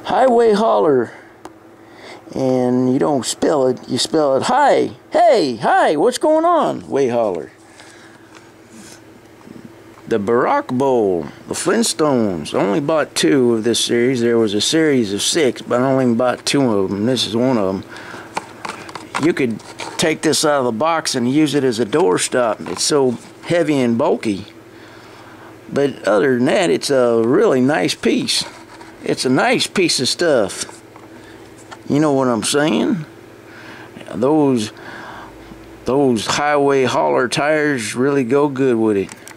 Hiway holler. And you don't spell it, you spell it hi. Hey, hi, what's going on? Way holler. The Bedrock Bowl, the Flintstones. I only bought 2 of this series. There was a series of 6, but I only bought 2 of them. This is one of them. You could take this out of the box and use it as a doorstop. It's so heavy and bulky. But other than that, it's a really nice piece. It's a nice piece of stuff. You know what I'm saying? Those Hiway holler tires really go good with it.